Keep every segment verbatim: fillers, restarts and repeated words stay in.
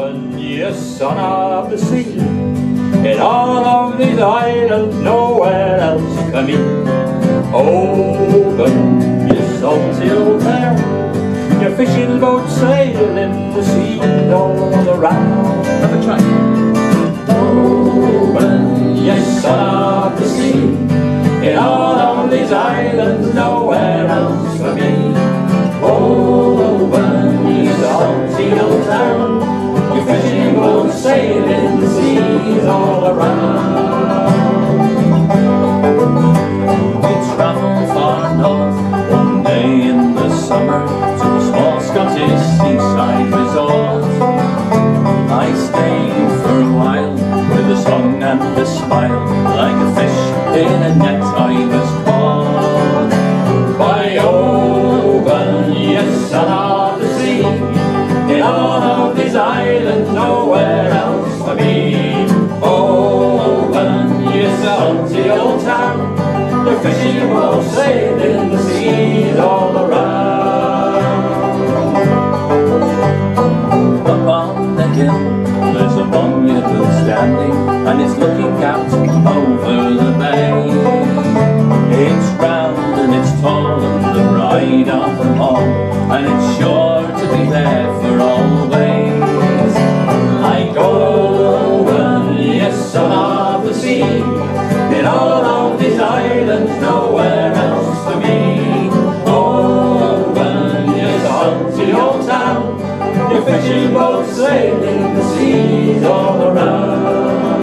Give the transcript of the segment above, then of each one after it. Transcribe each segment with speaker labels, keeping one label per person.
Speaker 1: Oban, ye son of the sea, in all of these islands nowhere else can be. Oban, ye salty old town, your fishing boats sail in the sea all around.
Speaker 2: Have a try.
Speaker 1: Oban, ye son of the sea, in all of these islands nowhere else can be. Oban, ye salty old town, your fishing boats sail in the seas all around.
Speaker 2: We travelled far north one day in the summer to a small Scottish seaside resort. I stayed for a while with a song and a smile, like a fish in a net I was caught.
Speaker 1: By Oban, ye son of the sea, in all of these islands nowhere else to be. Oban, ye salty old town, your fishing boats sail in the seas all around.
Speaker 2: Up on the hill there's a monument standing, and it's looking out over the bay. It's round and it's tall and the pride of them all, and it's sure to be there for always.
Speaker 1: Like Oban, ye son of the sea, in all of these islands nowhere else to be. Oban, ye salty old town, your fishing boats sail in the seas all around.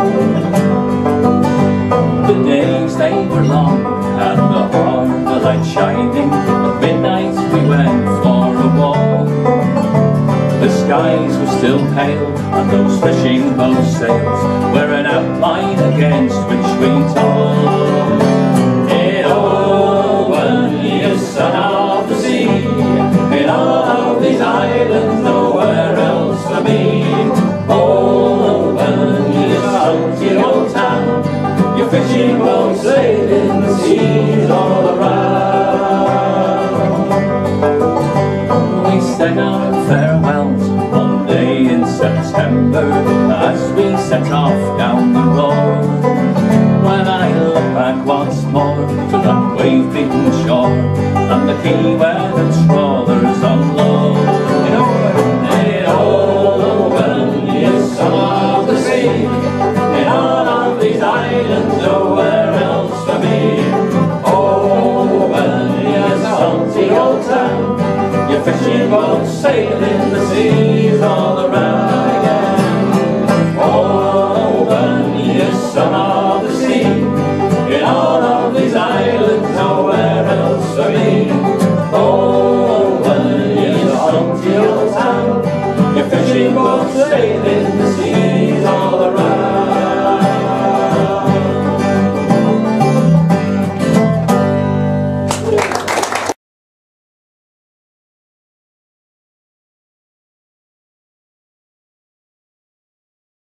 Speaker 2: The days they were long and the harbour light shining. At midnight we went for a walk. The skies were still pale and those fishing boat sails were an outline against which we talked.
Speaker 1: In Oban, ye son of the sea, in all of these islands nowhere else to be. Oban, ye salty old town, your fishing boats sail in the seas all around.
Speaker 2: We said our farewells one day in September as we set off down the road. When I look back once more to that wave-beaten shore and the quay where the trawlers unload.
Speaker 1: In Oban, ye son of the sea, in all of these islands nowhere else to be. Oban, ye salty old town, your fishing boats sail in the seas all around again. Oban, ye son of the sea, in all of these islands nowhere else to be. Oban, ye salty old town,